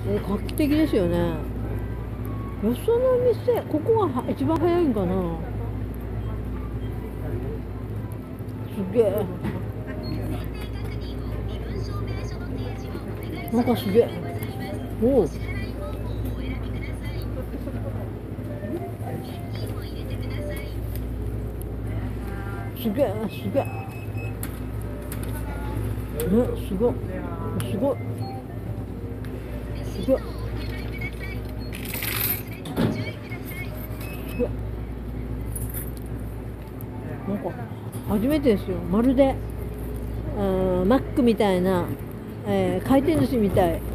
画期的ですよね。よその店、ここが一番早いんかな。すげえ。なんかすげえ。おお。すげえ、すげえ。ね、すごい。すごい。すごい。すごい。なんか初めてですよ。まるでマックみたいな、回転寿司みたい。